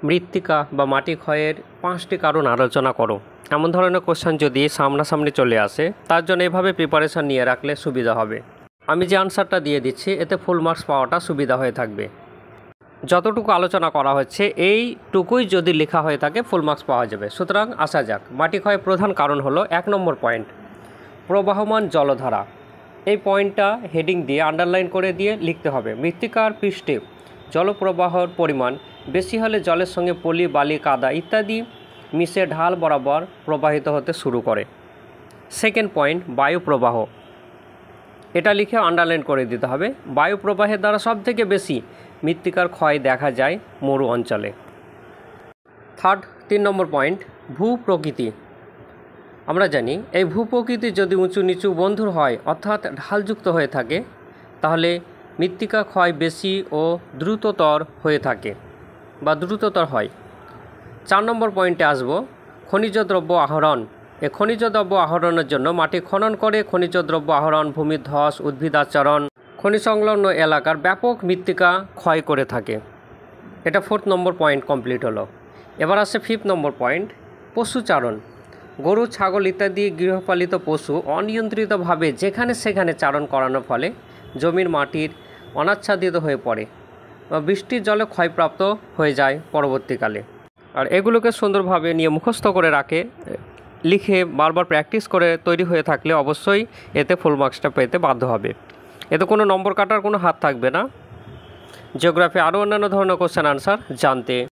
মৃত্তিকা বা মাটি ক্ষয়ের 5টি কারণ আলোচনা করো। এমন ধরনের কোশ্চেন যদি সামনাসামনি চলে আসে তার জন্য এভাবে প্রিপারেশন নিয়ে রাখলে সুবিধা হবে। আমি যে আনসারটা দিয়ে দিচ্ছি এতে ফুল মার্কস পাওয়াটা সুবিধা হয়ে থাকবে। যতটুকু আলোচনা করা হচ্ছে এইটুকুই যদি লেখা হয়ে থাকে ফুল মার্কস পাওয়া যাবে। সুতরাং আসা যাক। মাটি ক্ষয়ের প্রধান কারণ হলো 1 নম্বর পয়েন্ট, প্রবাহমান জলধারা। এই পয়েন্টটা হেডিং দিয়ে আন্ডারলাইন করে দিয়ে লিখতে হবে। মৃত্তিকার পৃষ্ঠে জলপ্রবাহের পরিমাণ বেশি হলে জলের সঙ্গে পলি, বালি, কাদা ইত্যাদি মিশে ঢাল বরাবর প্রবাহিত হতে শুরু করে। সেকেন্ড পয়েন্ট, বায়ু প্রবাহ। এটা লিখে আন্ডারলাইন করে দিতে হবে। বায়ু প্রবাহের দ্বারা সবথেকে বেশি মৃত্তিকার ক্ষয় দেখা যায় মরু অঞ্চলে। 3 নম্বর পয়েন্ট, ভূপ্রকৃতি। আমরা জানি এই ভূপ্রকৃতি যদি উঁচু নিচু বন্ধুর হয় অর্থাৎ ঢালযুক্ত হয়ে থাকে তাহলে মৃত্তিকা ক্ষয় বেশি ও দ্রুততর হয়ে থাকে বা দ্রুততর হয়। 4 নম্বর পয়েন্টে আসব, খনিজ দ্রব্য আহরণ। এই খনিজ দ্রব্য আহরণের জন্য মাটি খনন করে খনিজ দ্রব্য আহরণ, ভূমির ধস, উদ্ভিদাচরণ, খনি সংলগ্ন এলাকার ব্যাপক মৃত্তিকা ক্ষয় করে থাকে। এটা 4 নম্বর পয়েন্ট কমপ্লিট হলো। এবার আসে 5 নম্বর পয়েন্ট, পশুচারণ। গরু, ছাগল ইত্যাদি গৃহপালিত পশু অনিয়ন্ত্রিতভাবে যেখানে সেখানে চারণ করানোর ফলে জমির মাটির অনাচ্ছাদিত হয়ে পড়ে বা বৃষ্টির জলে ক্ষয়প্রাপ্ত হয়ে যায় পরবর্তীকালে। আর এগুলোকে সুন্দরভাবে নিয়ে মুখস্থ করে রাখে, লিখে বারবার প্র্যাকটিস করে তৈরি হয়ে থাকলে অবশ্যই এতে ফুল মার্কসটা পেতে বাধ্য হবে। এতে কোনো নম্বর কাটার কোনো হাত থাকবে না। জিওগ্রাফি আরও অন্যান্য ধরনের কোশ্চেন আনসার জানতে